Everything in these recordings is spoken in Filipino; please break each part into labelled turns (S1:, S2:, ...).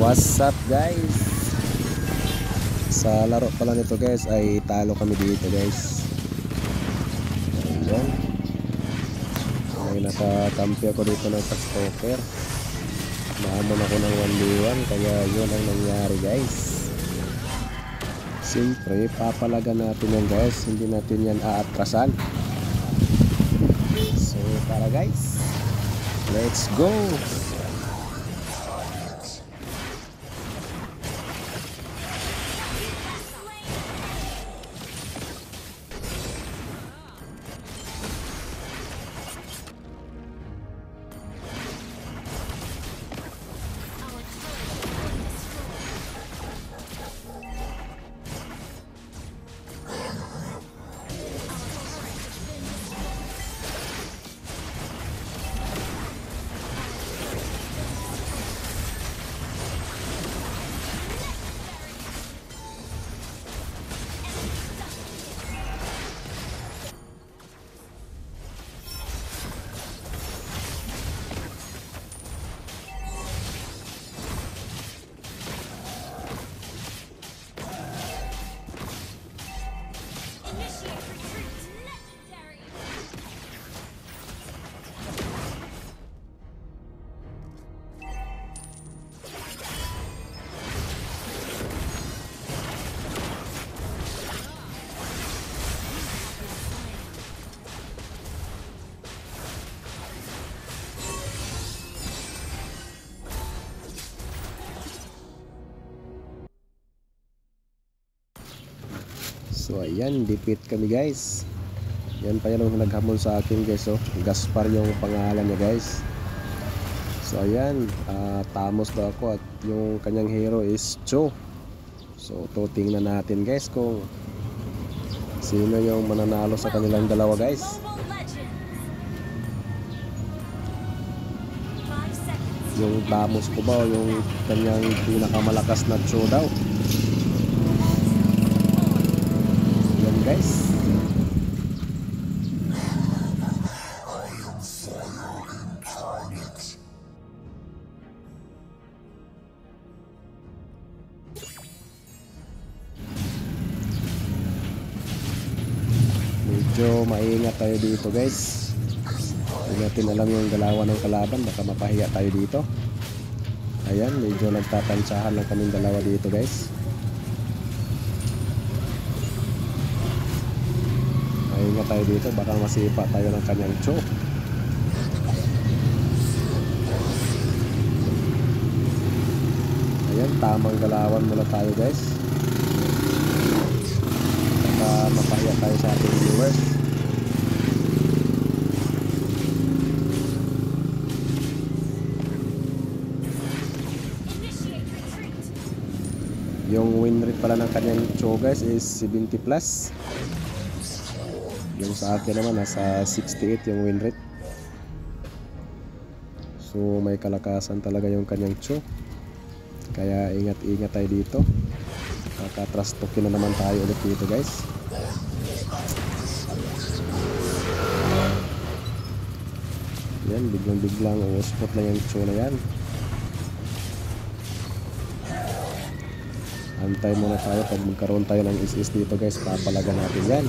S1: What's up guys? Sa laro pala nito guys ay talo kami dito guys. Ayan. May nakakampi ako dito ng stalker. Naamon ako ng 1v1 kaya yun ang nangyari guys. Siyempre papalagan natin yan guys, hindi natin yan aatrasan. So tara guys, let's go. So ayan, defeat kami guys. Yan pa yan ang naghamon sa akin guys. So Gaspar yung pangalan niya guys. So ayan, Tamos daw ako at yung kanyang hero is Cho. So tingnan natin guys kung sino yung mananalo sa kanilang dalawa guys. Yung Tamos ko ba o yung kanyang pinakamalakas na Cho daw? Guys, medyo maingat tayo dito guys. Hindi natin alam yung galawan ng kalaban, baka mapahiya tayo dito. Ayan, medyo nagtatantsahan lang kaming dalawa dito guys. Ingat tayo dito, baka masipa tayo ng kanyang Cho. Ayan, tamang galawan muna tayo guys, baka mapahiya tayo sa ating viewers. Yung win rate pala ng kanyang Cho guys is 70+. Yung sa akin naman nasa 68 yung win rate. So may kalakasan talaga yung kanyang Cho. Kaya ingat tayo dito. Kaka-trust talking na naman tayo ulit dito guys. Yan, biglang spot na yung Cho na yan. Antay muna tayo pag magkaroon tayo ng is dito guys, papalagan natin yan.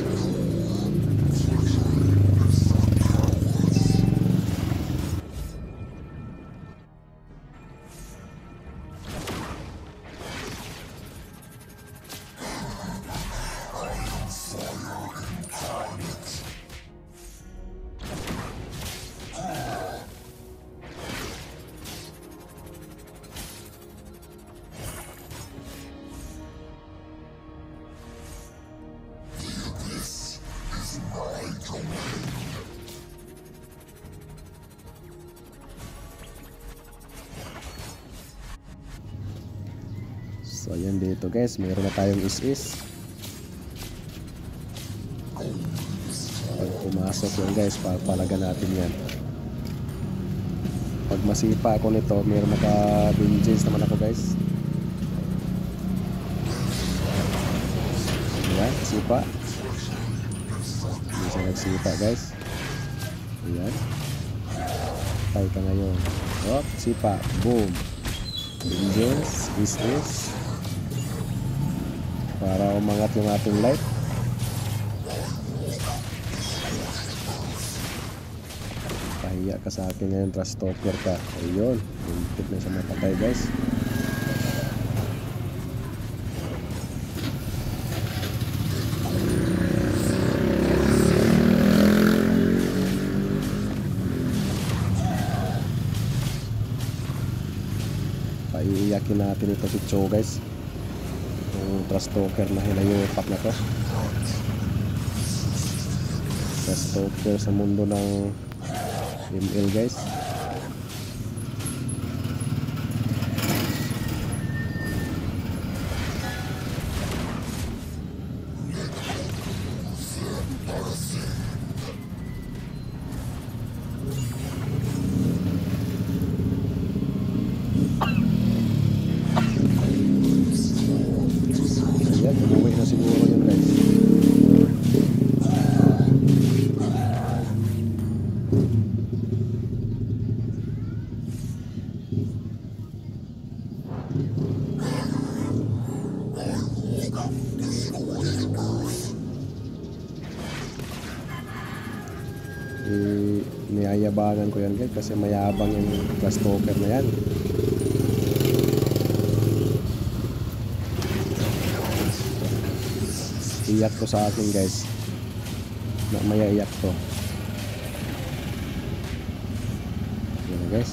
S1: So ayan dito guys, mayroon na tayong is. Pag pumasok yun guys, papalagan natin yan. Pag masipa ako nito, mayroon naka-vengeance naman ako guys. Ayan, sipa. Hindi siya nagsipa guys. Ayan. Patay ka ngayon. Hop, sipa. Boom. Vengeance is para umangat yung ating life. Pahiya ka sa akin ngayon, Trust Talker ka. Ayun, limpit na siya mapatay guys. Paiiyakin natin ito si Cho guys, yung Trust Talker na hinayupak na to. Trust Talker sa mundo ng ML guys. Ayan, umuwi na siguro yun guys. Niyayabangan ko yan guys kasi mayabang yung Trust Talker na yan. Iyak to sa akin guys, maya iyak to. Yan guys.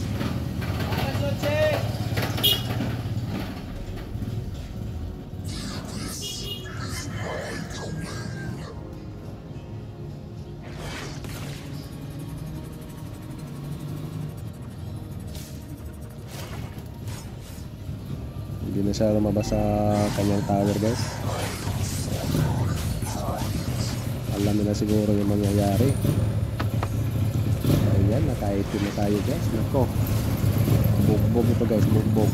S1: Hindi na siya lumabas sa kanyang tower guys. Alam nila siguro yung mangyayari. Ayan, nakaitim na tayo guys. Nako, bugbog ito guys, bugbog.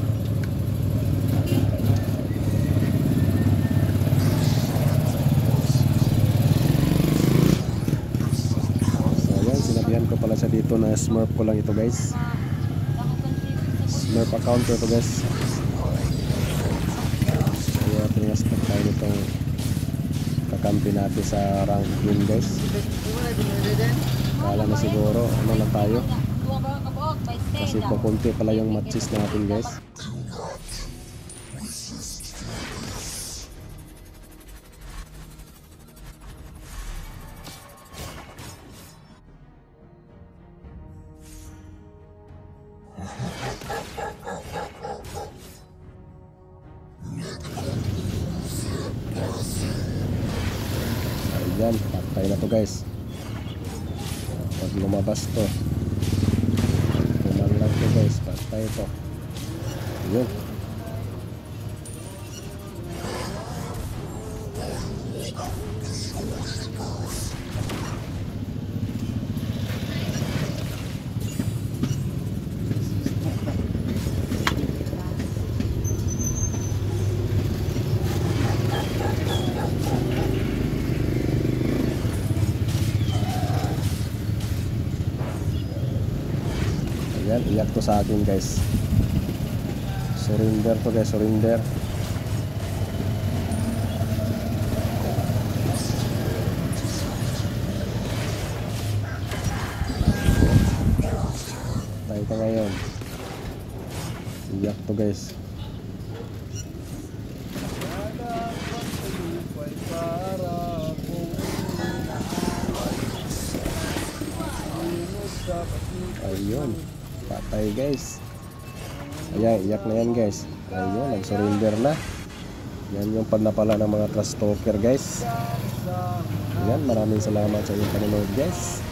S1: So ayan, sinabihan ko pala siya dito na smurf ko lang ito guys. Smurf account ko ito guys. Kaya pinastak tayo nitong kakampi natin sa rank game guys. Kala na siguro ano na tayo, kasi pupunti pala yung matches natin guys. Ayan, patay na to guys. Pag lumabas to, kuman lang to guys, patay to. Yun. Ayan, iyak to sa akin guys. Surrender to guys, surrender. Tayo ka ngayon. Iyak to guys. Ayun, patay guys. Ayan, iyak na yan guys. Ayun, nag-surrender na. Yan yung panapala ng mga Trust Talker guys. Ayan, maraming salamat sa inyong panonood guys.